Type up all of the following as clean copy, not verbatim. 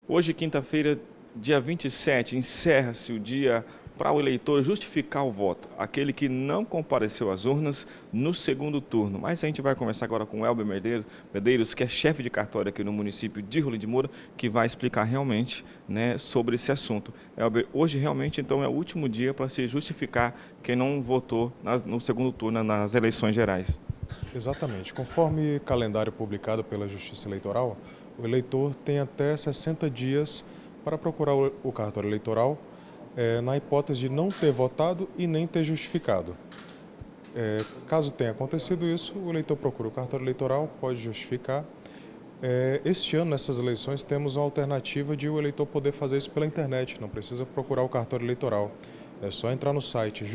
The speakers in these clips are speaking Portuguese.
Hoje, quinta-feira, dia 27, encerra-se o dia para o eleitor justificar o voto, aquele que não compareceu às urnas no segundo turno. Mas a gente vai conversar agora com o Elber Medeiros, que é chefe de cartório aqui no município de Rolim de Moura, que vai explicar realmente, né, sobre esse assunto. Elber, hoje realmente então é o último dia para se justificar quem não votou no segundo turno nas eleições gerais. Exatamente. Conforme calendário publicado pela Justiça Eleitoral, o eleitor tem até 60 dias para procurar o cartório eleitoral, na hipótese de não ter votado e nem ter justificado. Caso tenha acontecido isso, o eleitor procura o cartório eleitoral, pode justificar. Este ano, nessas eleições, temos uma alternativa de o eleitor poder fazer isso pela internet, não precisa procurar o cartório eleitoral. É só entrar no site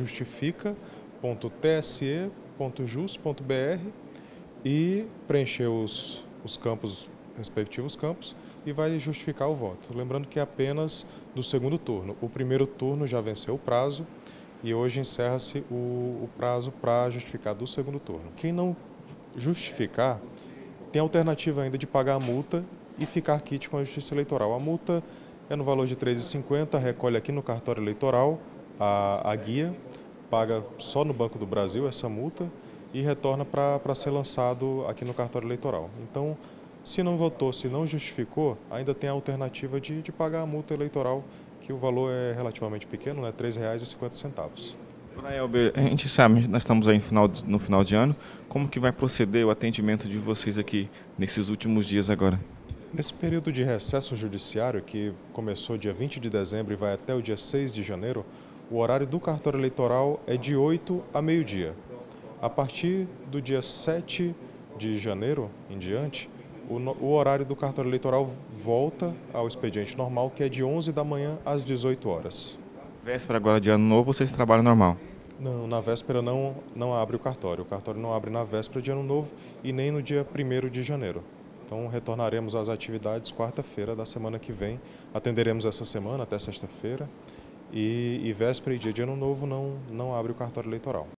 justifica.tse.jus.br e preencher os respectivos campos, e vai justificar o voto. Lembrando que é apenas do segundo turno. O primeiro turno já venceu o prazo e hoje encerra-se o prazo para justificar do segundo turno. Quem não justificar, tem a alternativa ainda de pagar a multa e ficar quite com a Justiça Eleitoral. A multa é no valor de R$ 3,50, recolhe aqui no cartório eleitoral a guia, paga só no Banco do Brasil essa multa e retorna para ser lançado aqui no cartório eleitoral. Então, se não votou, se não justificou, ainda tem a alternativa de pagar a multa eleitoral, que o valor é relativamente pequeno, né? R$ 3,50. Dona Elber, a gente sabe, nós estamos aí no final de ano, como que vai proceder o atendimento de vocês aqui nesses últimos dias agora? Nesse período de recesso judiciário, que começou dia 20 de dezembro e vai até o dia 6 de janeiro, o horário do cartório eleitoral é de 8 a meio-dia. A partir do dia 7 de janeiro em diante, o horário do cartório eleitoral volta ao expediente normal, que é de 11 da manhã às 18 horas. Véspera agora de ano novo, vocês trabalham normal? Não, na véspera não abre o cartório. O cartório não abre na véspera de ano novo e nem no dia 1º de janeiro. Então retornaremos às atividades quarta-feira da semana que vem. Atenderemos essa semana até sexta-feira e véspera e dia de ano novo não abre o cartório eleitoral.